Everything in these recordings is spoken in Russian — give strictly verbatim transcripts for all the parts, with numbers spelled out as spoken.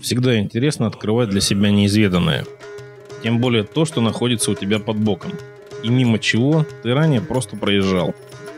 Всегда интересно открывать для себя неизведанное. Тем более то, что находится у тебя под боком, и мимо чего ты ранее просто проезжал.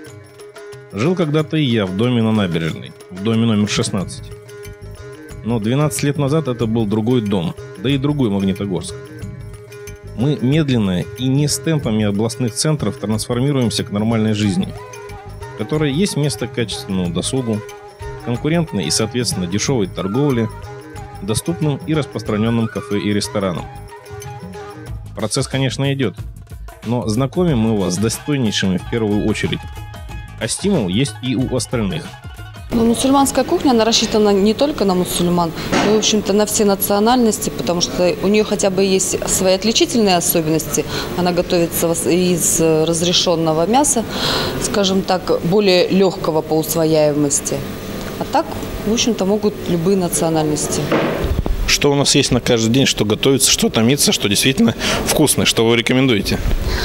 Жил когда-то и я в доме на набережной, в доме номер шестнадцать. Но двенадцать лет назад это был другой дом, да и другой Магнитогорск. Мы медленно и не с темпами областных центров трансформируемся к нормальной жизни, в которой есть место качественному досугу, конкурентной и, соответственно, дешевой торговле, доступным и распространенным кафе и ресторанам. Процесс, конечно, идет, но знакомим мы вас с достойнейшими в первую очередь, а стимул есть и у остальных. Ну, мусульманская кухня, она рассчитана не только на мусульман, но, в общем-то, на все национальности, потому что у нее хотя бы есть свои отличительные особенности. Она готовится из разрешенного мяса, скажем так, более легкого по усвояемости. А так, в общем-то, могут любые национальности. Что у нас есть на каждый день, что готовится, что томится, что действительно вкусно, что вы рекомендуете?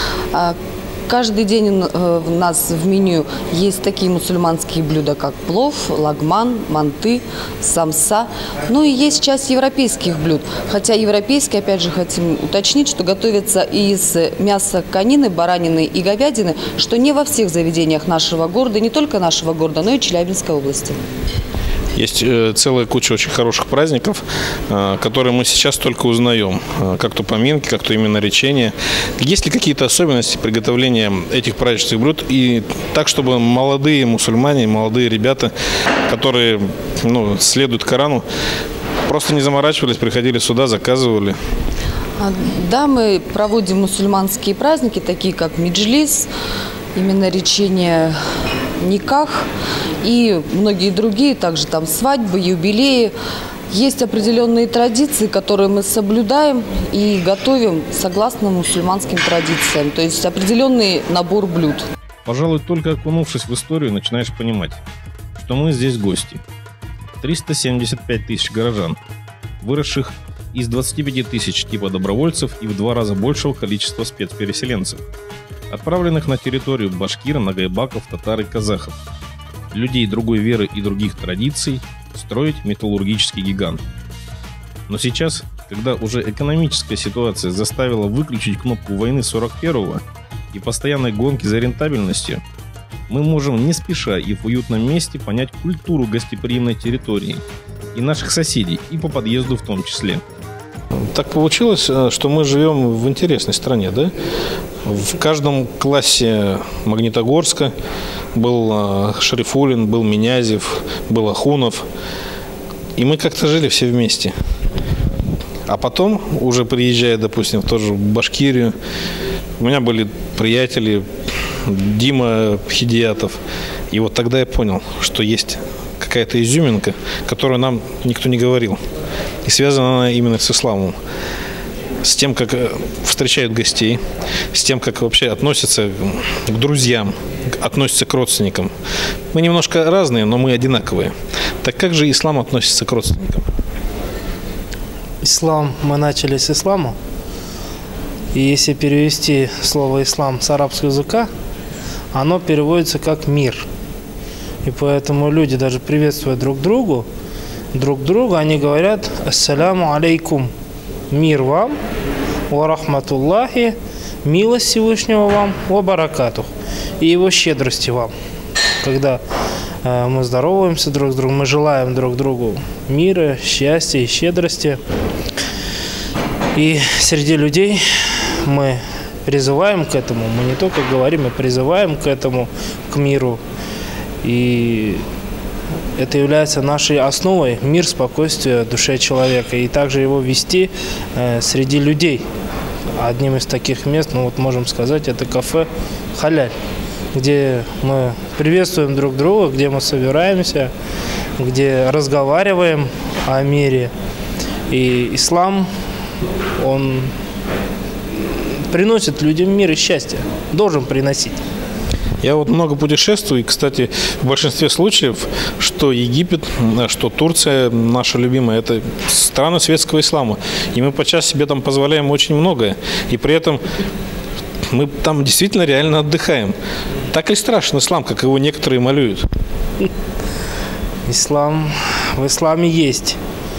Каждый день у нас в меню есть такие мусульманские блюда, как плов, лагман, манты, самса. Ну и есть часть европейских блюд. Хотя европейские, опять же, хотим уточнить, что готовятся из мяса конины, баранины и говядины, что не во всех заведениях нашего города, не только нашего города, но и Челябинской области. Есть целая куча очень хороших праздников, которые мы сейчас только узнаем. Как то поминки, как то именно речения. Есть ли какие-то особенности приготовления этих праздничных блюд? И так, чтобы молодые мусульмане, молодые ребята, которые ну, следуют Корану, просто не заморачивались, приходили сюда, заказывали? Да, мы проводим мусульманские праздники, такие как меджлис, именно речение никах и многие другие, также там свадьбы, юбилеи. Есть определенные традиции, которые мы соблюдаем и готовим согласно мусульманским традициям, то есть определенный набор блюд. Пожалуй, только окунувшись в историю, начинаешь понимать, что мы здесь гости. триста семьдесят пять тысяч горожан, выросших из двадцати пяти тысяч типа добровольцев и в два раза большего количества спецпереселенцев, отправленных на территорию башкир, нагайбаков, татар и казахов, людей другой веры и других традиций, строить металлургический гигант. Но сейчас, когда уже экономическая ситуация заставила выключить кнопку войны сорок первого и постоянной гонки за рентабельностью, мы можем не спеша и в уютном месте понять культуру гостеприимной территории и наших соседей, и по подъезду в том числе. Так получилось, что мы живем в интересной стране, да? В каждом классе Магнитогорска был Шарифуллин, был Минязев, был Ахунов. И мы как-то жили все вместе. А потом, уже приезжая, допустим, в ту же Башкирию, у меня были приятели Дима Хидиятов. И вот тогда я понял, что есть какая-то изюминка, которую нам никто не говорил. И связана она именно с исламом. С тем, как встречают гостей, с тем, как вообще относятся к друзьям, относятся к родственникам. Мы немножко разные, но мы одинаковые. Так как же ислам относится к родственникам? Ислам, мы начали с ислама. И если перевести слово «ислам» с арабского языка, оно переводится как «мир». И поэтому люди, даже приветствуя друг другу, друг друга, они говорят «Ассаляму алейкум». Мир вам, ва рахматуллахи, милость Всевышнего вам, ва баракатух, и его щедрости вам. Когда э, мы здороваемся друг с другом, мы желаем друг другу мира, счастья и щедрости. И среди людей мы призываем к этому, мы не только говорим, мы призываем к этому, к миру. И это является нашей основой, мир, спокойствие душе человека. И также его вести э, среди людей. Одним из таких мест, ну вот можем сказать, это кафе «Халяль», где мы приветствуем друг друга, где мы собираемся, где разговариваем о мире. И ислам, он приносит людям мир и счастье, должен приносить. Я вот много путешествую, и, кстати, в большинстве случаев, что Египет, что Турция, наша любимая, это страны светского ислама. И мы подчас себе там позволяем очень многое. И при этом мы там действительно реально отдыхаем. Так ли страшен ислам, как его некоторые малюют? Ислам, в исламе есть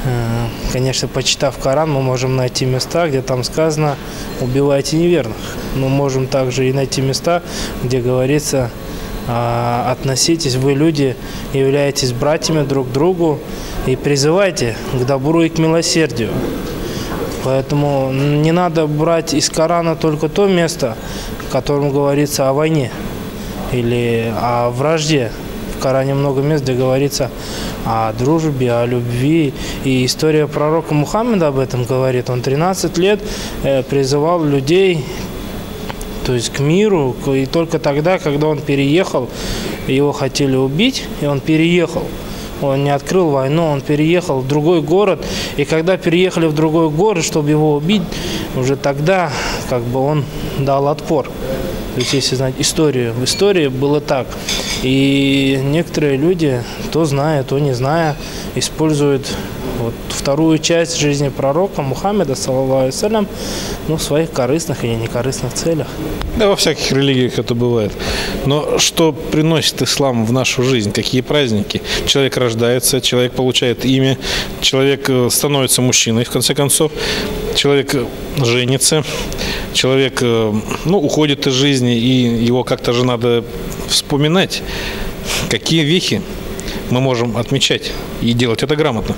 Конечно, почитав Коран, мы можем найти места, где там сказано «убивайте неверных». Мы можем также и найти места, где говорится «относитесь, вы, люди, являетесь братьями друг к другу и призывайте к добру и к милосердию». Поэтому не надо брать из Корана только то место, в котором говорится о войне или о вражде. В Коране много мест, где говорится о дружбе, о любви. И история пророка Мухаммеда об этом говорит. Он тринадцать лет призывал людей, то есть к миру. И только тогда, когда он переехал, его хотели убить, и он переехал. Он не открыл войну, он переехал в другой город. И когда переехали в другой город, чтобы его убить, уже тогда как бы он дал отпор. То есть, если знать историю, в истории было так. И некоторые люди, то зная, то не зная, используют вот вторую часть жизни пророка Мухаммеда, саллаллаху алейхи ва саллям, ну, в своих корыстных или некорыстных целях. Да, во всяких религиях это бывает. Но что приносит ислам в нашу жизнь? Какие праздники? Человек рождается, человек получает имя, человек становится мужчиной, в конце концов, человек женится, человек, ну, уходит из жизни, и его как-то же надо вспоминать. Какие вехи мы можем отмечать и делать это грамотно?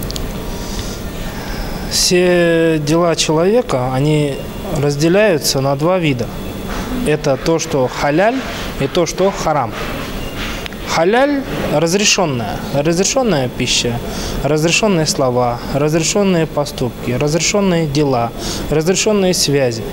Все дела человека, они разделяются на два вида. Это то, что халяль, и то, что харам. Халяль – разрешенная, разрешенная пища, разрешенные слова, разрешенные поступки, разрешенные дела, разрешенные связи.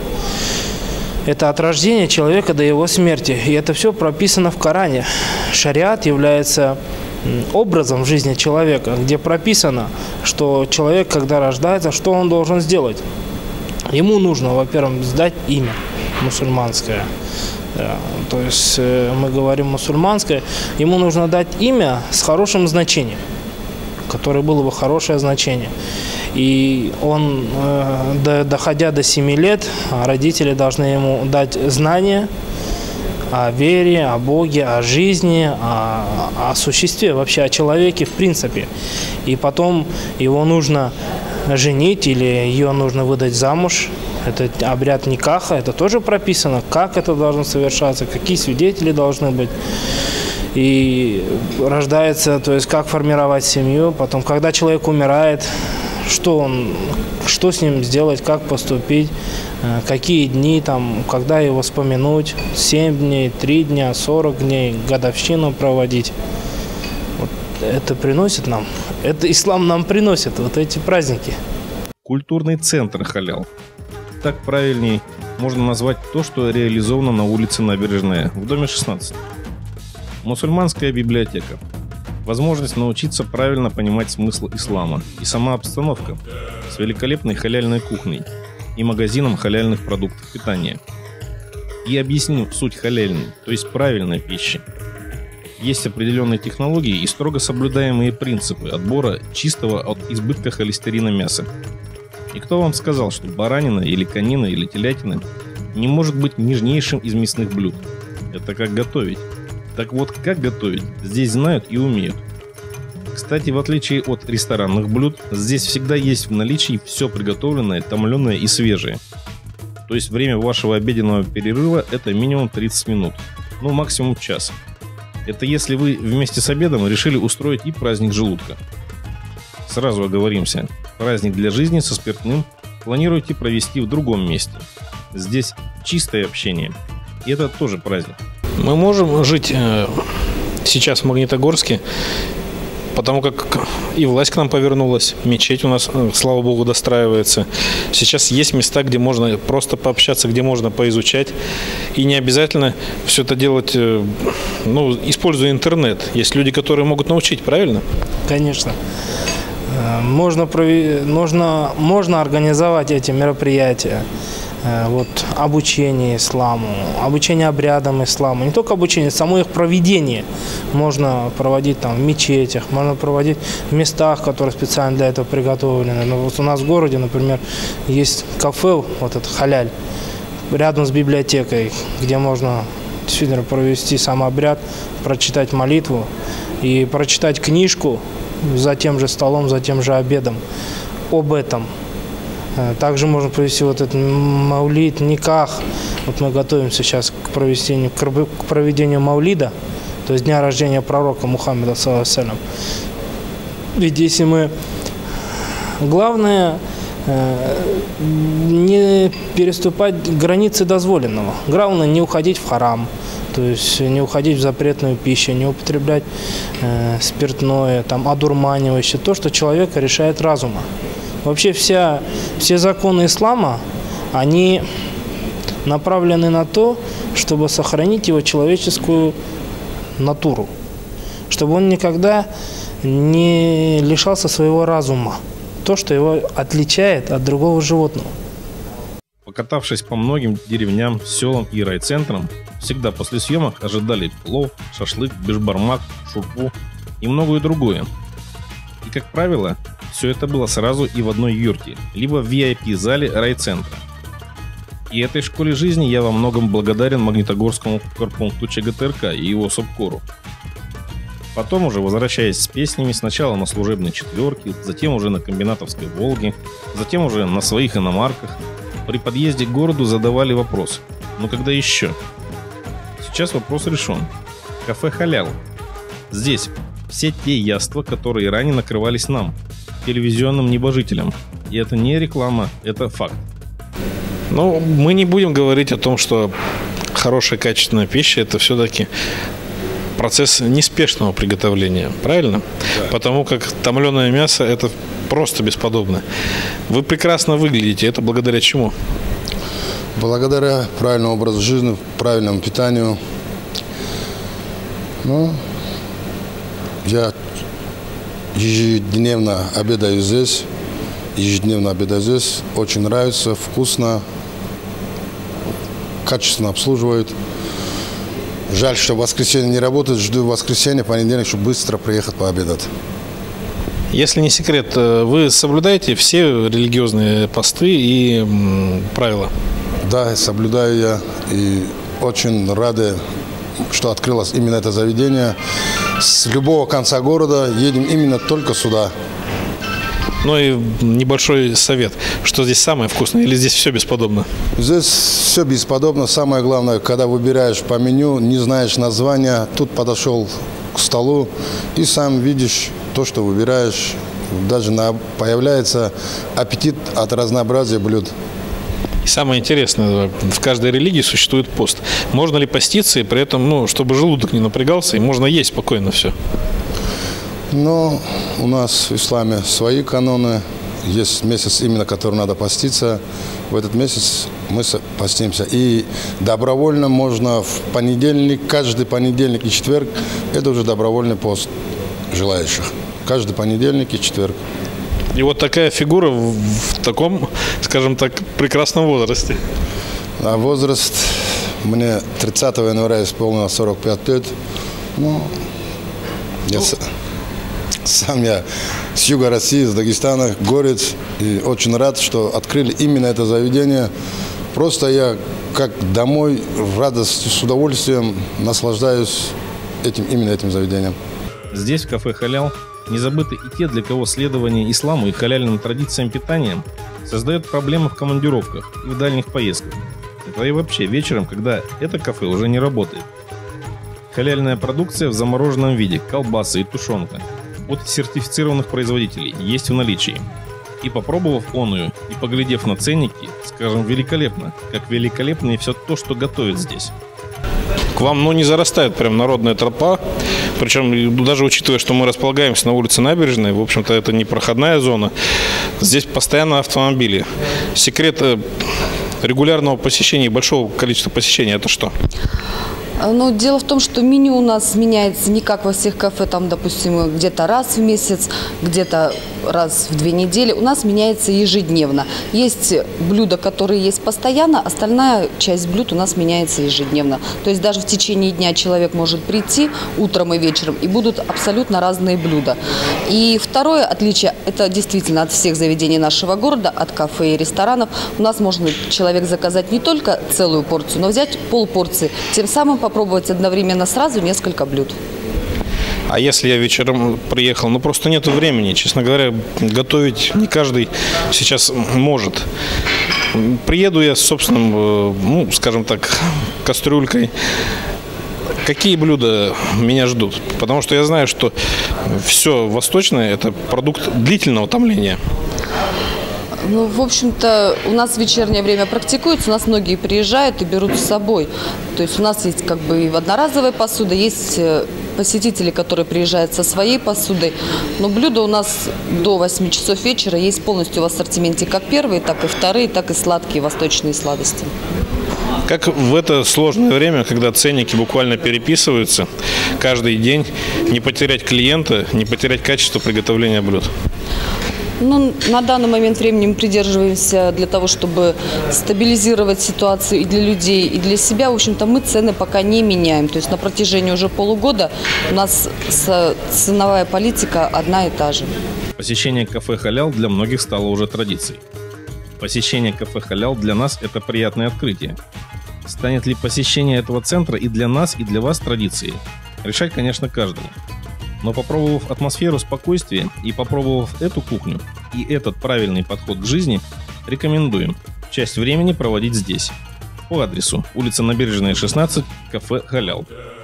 Это от рождения человека до его смерти. И это все прописано в Коране. Шариат является образом в жизни человека, где прописано, что человек, когда рождается, что он должен сделать. Ему нужно, во-первых, сдать имя мусульманское. То есть мы говорим мусульманское, ему нужно дать имя с хорошим значением, которое было бы хорошее значение. И он, доходя до семи лет, родители должны ему дать знания о вере, о Боге, о жизни, о, о существе, вообще о человеке в принципе. И потом его нужно женить или ее нужно выдать замуж. Это обряд никаха, это тоже прописано, как это должно совершаться, какие свидетели должны быть. И рождается, то есть как формировать семью. Потом, когда человек умирает, что он, что с ним сделать, как поступить, какие дни, там, когда его вспомянуть, семь дней, три дня, сорок дней, годовщину проводить. Вот это приносит нам, это ислам нам приносит, вот эти праздники. Культурный центр халял. Так правильней можно назвать то, что реализовано на улице Набережная, в доме шестнадцать. Мусульманская библиотека. Возможность научиться правильно понимать смысл ислама и сама обстановка с великолепной халяльной кухней и магазином халяльных продуктов питания. И объясню суть халяльной, то есть правильной пищи. Есть определенные технологии и строго соблюдаемые принципы отбора чистого от избытка холестерина мяса. И кто вам сказал, что баранина или конина или телятина не может быть нежнейшим из мясных блюд? Это как готовить. Так вот, как готовить, здесь знают и умеют. Кстати, в отличие от ресторанных блюд, здесь всегда есть в наличии все приготовленное, томленое и свежее. То есть время вашего обеденного перерыва – это минимум тридцать минут, ну максимум час. Это если вы вместе с обедом решили устроить и праздник желудка. Сразу оговоримся, праздник для жизни со спиртным планируете провести в другом месте. Здесь чистое общение, и это тоже праздник. Мы можем жить э, сейчас в Магнитогорске, потому как и власть к нам повернулась, мечеть у нас, слава богу, достраивается. Сейчас есть места, где можно просто пообщаться, где можно поизучать. И не обязательно все это делать, э, ну, используя интернет. Есть люди, которые могут научить, правильно? Конечно. Можно, можно, можно организовать эти мероприятия. Вот, обучение исламу, обучение обрядам ислама, не только обучение, само их проведение можно проводить там в мечетях, можно проводить в местах, которые специально для этого приготовлены. Но вот у нас в городе, например, есть кафе, вот этот халяль, рядом с библиотекой, где можно действительно провести сам обряд, прочитать молитву и прочитать книжку за тем же столом, за тем же обедом об этом. Также можно провести вот этот маулид, никах. Вот мы готовимся сейчас к проведению, к проведению маулида, то есть дня рождения пророка Мухаммеда, саллаллаху алейхи ва саллям. Ведь если мы... Главное не переступать границы дозволенного. Главное не уходить в харам, то есть не уходить в запретную пищу, не употреблять э, спиртное, там, одурманивающее, то, что человека решает разума. Вообще вся, все законы ислама, они направлены на то, чтобы сохранить его человеческую натуру, чтобы он никогда не лишался своего разума, то, что его отличает от другого животного. Покатавшись по многим деревням, селам и райцентрам, всегда после съемок ожидали плов, шашлык, бешбармак, шурпу и многое другое. И, как правило, все это было сразу и в одной юрте, либо в ви ай пи-зале райцентра. И этой школе жизни я во многом благодарен Магнитогорскому корпункту ЧГТРК и его субкору. Потом уже, возвращаясь с песнями, сначала на служебной четверке, затем уже на комбинатовской «Волге», затем уже на своих иномарках, при подъезде к городу задавали вопрос: ну когда еще? Сейчас вопрос решен. Кафе «Халял». Здесь все те яства, которые ранее накрывались нам, телевизионным небожителям. И это не реклама, это факт. Ну, мы не будем говорить о том, что хорошая качественная пища – это все-таки процесс неспешного приготовления, правильно? Да. Потому как томленое мясо – это просто бесподобно. Вы прекрасно выглядите, это благодаря чему? Благодаря правильному образу жизни, правильному питанию. Ну, я ежедневно обедаю здесь, ежедневно обедаю здесь. Очень нравится, вкусно, качественно обслуживают. Жаль, что в воскресенье не работает. Жду воскресенье, понедельник, чтобы быстро приехать пообедать. Если не секрет, вы соблюдаете все религиозные посты и м, правила? Да, соблюдаю я. И очень рады, что открылось именно это заведение. С любого конца города едем именно только сюда. Ну и небольшой совет, что здесь самое вкусное или здесь все бесподобно? Здесь все бесподобно. Самое главное, когда выбираешь по меню, не знаешь названия, тут подошел к столу и сам видишь то, что выбираешь. Даже на, появляется аппетит от разнообразия блюд. И самое интересное, в каждой религии существует пост. Можно ли поститься и при этом, ну, чтобы желудок не напрягался, и можно есть спокойно все? Но у нас в исламе свои каноны. Есть месяц, именно который надо поститься. В этот месяц мы постимся. И добровольно можно в понедельник, каждый понедельник и четверг, это уже добровольный пост желающих. Каждый понедельник и четверг. И вот такая фигура в, в таком, скажем так, прекрасном возрасте. А возраст мне тридцатого января исполнилось сорок пять лет. Ну, я... Сам я с юга России, с Дагестана, горец, и очень рад, что открыли именно это заведение. Просто я как домой в радости, с удовольствием наслаждаюсь этим, именно этим заведением. Здесь, в кафе «Халял», не забыты и те, для кого следование исламу и халяльным традициям питания создает проблемы в командировках и в дальних поездках. Это и вообще вечером, когда это кафе уже не работает. Халяльная продукция в замороженном виде, колбасы и тушенка от сертифицированных производителей есть в наличии. И попробовав оную, и поглядев на ценники, скажем, великолепно, как великолепно и все то, что готовят здесь. К вам, ну, не зарастает прям народная тропа, причем даже учитывая, что мы располагаемся на улице Набережной, в общем-то, это не проходная зона, здесь постоянно автомобили. Секрет регулярного посещения, большого количества посещений, это что? Но дело в том, что меню у нас меняется не как во всех кафе, там, допустим, где-то раз в месяц, где-то раз в две недели. У нас меняется ежедневно. Есть блюда, которые есть постоянно, остальная часть блюд у нас меняется ежедневно. То есть даже в течение дня человек может прийти утром и вечером, и будут абсолютно разные блюда. И второе отличие, это действительно от всех заведений нашего города, от кафе и ресторанов. У нас можно человек заказать не только целую порцию, но взять полпорции, тем самым попробовать одновременно сразу несколько блюд. А если я вечером приехал, ну просто нету времени. Честно говоря, готовить не каждый сейчас может. Приеду я с собственным, ну, скажем так, кастрюлькой. Какие блюда меня ждут? Потому что я знаю, что все восточное – это продукт длительного томления. Ну, в общем-то, у нас в вечернее время практикуется, у нас многие приезжают и берут с собой. То есть у нас есть как бы и одноразовая посуда, есть посетители, которые приезжают со своей посудой. Но блюда у нас до восьми часов вечера есть полностью в ассортименте как первые, так и вторые, так и сладкие восточные сладости. Как в это сложное время, когда ценники буквально переписываются каждый день, не потерять клиента, не потерять качество приготовления блюд? Ну, на данный момент времени мы придерживаемся для того, чтобы стабилизировать ситуацию и для людей, и для себя. В общем-то, мы цены пока не меняем. То есть на протяжении уже полугода у нас ценовая политика одна и та же. Посещение кафе «Халял» для многих стало уже традицией. Посещение кафе «Халял» для нас – это приятное открытие. Станет ли посещение этого центра и для нас, и для вас традицией? Решать, конечно, каждому. Но попробовав атмосферу спокойствия и попробовав эту кухню и этот правильный подход к жизни, рекомендуем часть времени проводить здесь. По адресу улица Набережная, шестнадцать, кафе «Халял».